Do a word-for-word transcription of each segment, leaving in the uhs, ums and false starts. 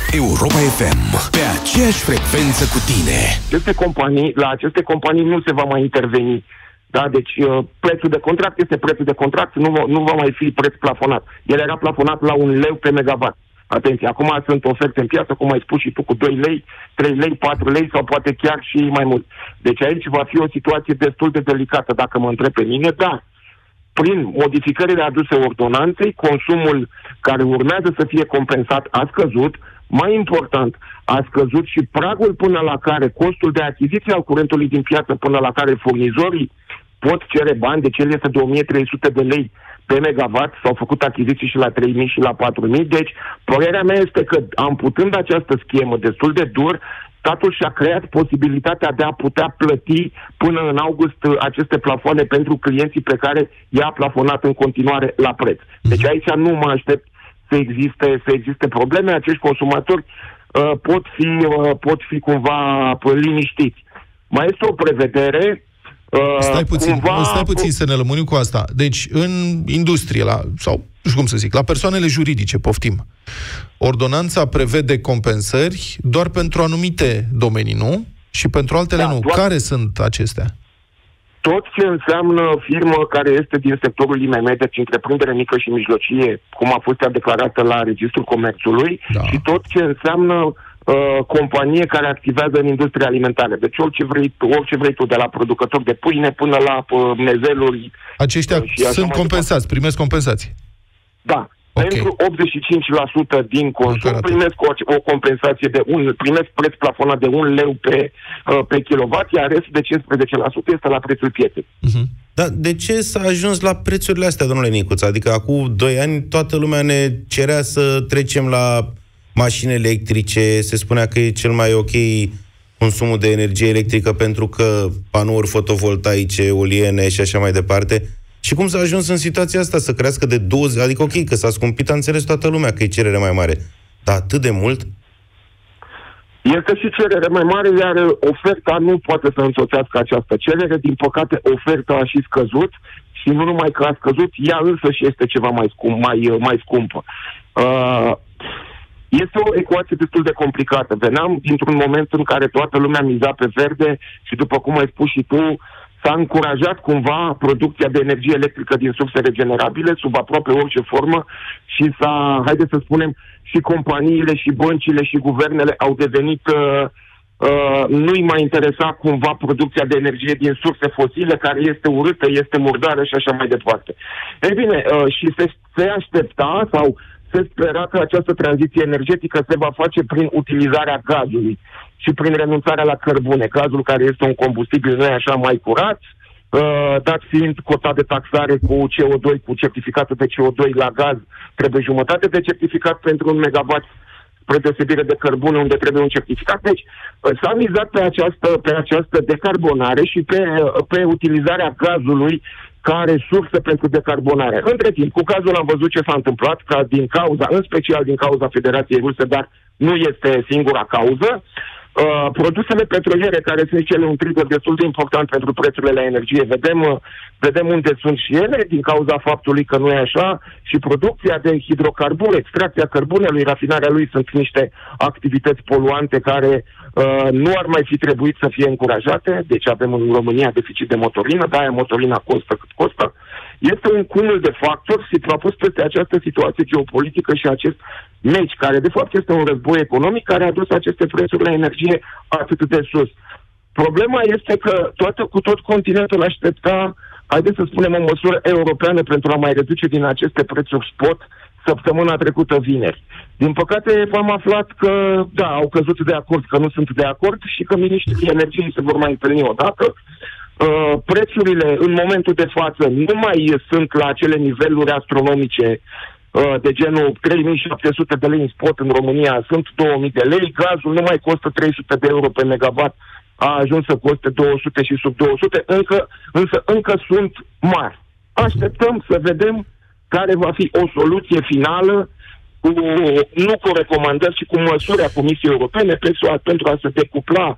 Europa F M, pe aceeași frecvență cu tine. Aceste companii, la aceste companii nu se va mai interveni. Da? Deci prețul de contract este prețul de contract, nu va, nu va mai fi preț plafonat. El era plafonat la un leu pe megawatt. Atenție, acum sunt oferte în piață, cum ai spus și tu, cu doi lei, trei lei, patru lei sau poate chiar și mai mult. Deci aici va fi o situație destul de delicată, dacă mă întreb pe mine, da. Prin modificările aduse ordonanței, consumul care urmează să fie compensat a scăzut. Mai important, a scăzut și pragul până la care costul de achiziție al curentului din piață, până la care furnizorii pot cere bani, deci el este de o mie trei sute de lei pe megawatt, s-au făcut achiziții și la trei mii și la patru mii, deci părerea mea este că, amputând această schemă destul de dur, statul și-a creat posibilitatea de a putea plăti până în august aceste plafoane pentru clienții pe care i-a plafonat în continuare la preț. Deci aici nu mă aștept să existe, să existe probleme, acești consumatori uh, pot, fi, uh, pot fi cumva liniștiți. Mai este o prevedere. Uh, stai puțin, cumva, stai puțin să ne lămurim cu asta. Deci, în industrie, la, sau nu știu cum să zic, la persoanele juridice, poftim, ordonanța prevede compensări doar pentru anumite domenii, nu? Și pentru altele da, nu. Doar... Care sunt acestea? Tot ce înseamnă firmă care este din sectorul I M M, deci întreprindere mică și mijlocie, cum a fost ea declarată la Registrul Comerțului, da. Și tot ce înseamnă uh, companie care activează în industria alimentară. Deci orice vrei, orice vrei tu, de la producători de pâine până la uh, mezeluri. Aceștia uh, sunt compensați, primesc compensații. Da. Okay. Pentru optzeci și cinci la sută din consum primesc o, o compensație de un, primesc preț plafonat de un leu pe, uh, pe kilowatt, iar restul de cincisprezece la sută este la prețul pieței. Uh-huh. Dar de ce s-a ajuns la prețurile astea, domnule Nicuț? Adică acum doi ani toată lumea ne cerea să trecem la mașini electrice, se spunea că e cel mai ok consumul de energie electrică pentru că panouri fotovoltaice, eoliene și așa mai departe. Și cum s-a ajuns în situația asta să crească de douăzeci, adică ok, că s-a scumpit, a înțeles toată lumea că e cerere mai mare, dar atât de mult? Este și cerere mai mare, iar oferta nu poate să însoțească această cerere. Din păcate, oferta a și scăzut și nu numai că a scăzut, ea însă și este ceva mai, scump, mai, mai scumpă. Uh, este o ecuație destul de complicată. Veneam dintr-un moment în care toată lumea miza pe verde și, după cum ai spus și tu, s-a încurajat cumva producția de energie electrică din surse regenerabile sub aproape orice formă și s-a, haideți să spunem, și companiile, și băncile, și guvernele au devenit, uh, uh, nu-i mai interesa cumva producția de energie din surse fosile, care este urâtă, este murdară și așa mai departe. Ei bine, uh, și se, se aștepta sau se spera că această tranziție energetică se va face prin utilizarea gazului și prin renunțarea la cărbune. Gazul, care este un combustibil, nu e așa, mai curat, uh, dat fiind cota de taxare cu C O doi, cu certificatul de C O doi la gaz, trebuie jumătate de certificat pentru un megawatt, spre deosebire de cărbune, unde trebuie un certificat. Deci uh, s-a mizat pe această, pe această decarbonare și pe, uh, pe utilizarea gazului ca resursă pentru decarbonare. Între timp, cu gazul am văzut ce s-a întâmplat, ca din cauza, în special din cauza Federației Ruse, dar nu este singura cauză. Uh, produsele petroliere, care sunt cele un trigger destul de important pentru prețurile la energie, vedem, uh, vedem unde sunt și ele, din cauza faptului că nu e așa, și producția de hidrocarburi, extracția cărbunelui, rafinarea lui sunt niște activități poluante care uh, nu ar mai fi trebuit să fie încurajate, deci avem în România deficit de motorină, de-aia motorina costă cât costă. Este un cumul de factori suprapus peste această situație geopolitică și acest meci, care de fapt este un război economic care a dus aceste prețuri la energie atât de sus. Problema este că toată, cu tot continentul aștepta, haideți să spunem, o măsură europeană pentru a mai reduce din aceste prețuri spot săptămâna trecută vineri. Din păcate am aflat că, da, au căzut de acord, că nu sunt de acord și că miniștrii energiei se vor mai întâlni odată. Uh, prețurile în momentul de față nu mai sunt la acele niveluri astronomice uh, de genul trei mii șapte sute de lei în spot în România, sunt două mii de lei, gazul nu mai costă trei sute de euro pe megawatt, a ajuns să coste două sute și sub două sute, încă, însă încă sunt mari. Așteptăm să vedem care va fi o soluție finală, cu, nu cu recomandări, ci cu măsuri a Comisiei Europene pentru a, pentru a se decupla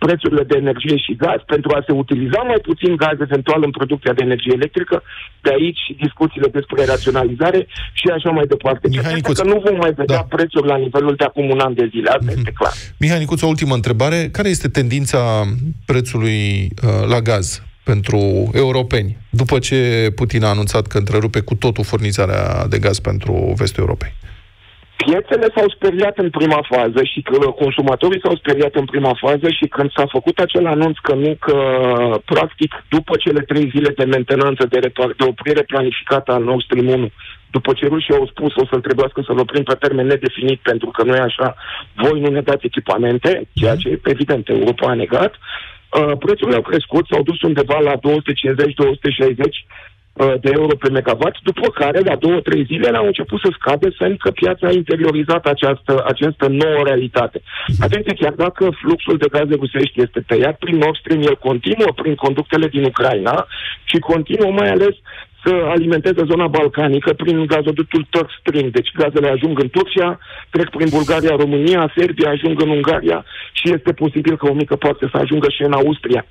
prețurile de energie și gaz, pentru a se utiliza mai puțin gaz eventual în producția de energie electrică, de aici discuțiile despre raționalizare și așa mai departe. Mihai Nicuț, că nu vom mai vedea da. prețuri la nivelul de acum un an de zile, asta mm-hmm. este clar. Mihai Nicuț, o ultimă întrebare. Care este tendința prețului uh, la gaz pentru europeni, după ce Putin a anunțat că întrerupe cu totul furnizarea de gaz pentru vestul Europei? Piețele s-au speriat în prima fază și că consumatorii s-au speriat în prima fază și când s-a făcut acel anunț că nu, că practic după cele trei zile de mentenanță, de, repar- de oprire planificată a Nord Stream unu, după ce rușii au spus o să-l trebuiască să-l oprim pe termen nedefinit pentru că nu e așa, voi nu ne dați echipamente, ceea ce evident Europa a negat, uh, prețurile au crescut, s-au dus undeva la două sute cincizeci - două sute șaizeci de euro pe megawatt, după care, la două, trei zile, au început să scade, semn că piața a interiorizat această, această nouă realitate. Atenție, chiar dacă fluxul de gaze rusești este tăiat prin Nord Stream, el continuă prin conductele din Ucraina și continuă mai ales să alimenteze zona balcanică prin gazoductul Turk Stream. Deci gazele ajung în Turcia, trec prin Bulgaria, România, Serbia, ajung în Ungaria și este posibil că o mică parte să ajungă și în Austria.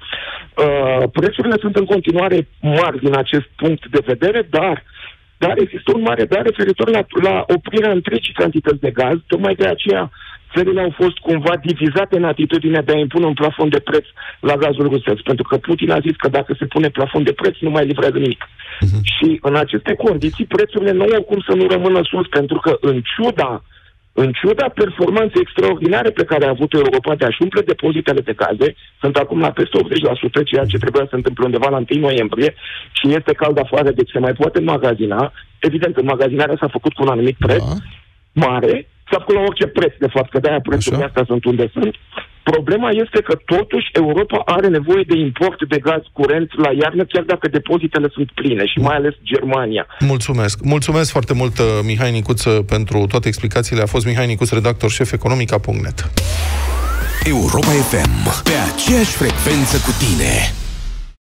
Uh, prețurile sunt în continuare mari din acest punct de vedere, dar dar există un mare dar referitor la, la oprirea întregii cantități de gaz. Tocmai de aceea țările au fost cumva divizate în atitudinea de a impune un plafon de preț la gazul rusesc, pentru că Putin a zis că dacă se pune plafon de preț, nu mai livrează nimic. Uh-huh. Și în aceste condiții, prețurile nu au cum să nu rămână sus, pentru că în ciuda, în ciuda performanței extraordinare pe care a avut Europa de a-și umple depozitele de gaze, sunt acum la peste optzeci la sută, ceea ce trebuia să se întâmple undeva la întâi noiembrie, și este cald afară, deci se mai poate înmagazina. Evident, înmagazinarea s-a făcut cu un anumit preț da. mare, s-a făcut la orice preț, de fapt, că de-aia prețurile astea sunt unde sunt. Problema este că totuși Europa are nevoie de import de gaz curent la iarnă, chiar dacă depozitele sunt pline, și mai ales Germania. Mulțumesc. Mulțumesc foarte mult, Mihai Nicuț, pentru toate explicațiile. A fost Mihai Nicuț, redactor șef Economica punct net. Europa F M, pe aceeași frecvență cu tine.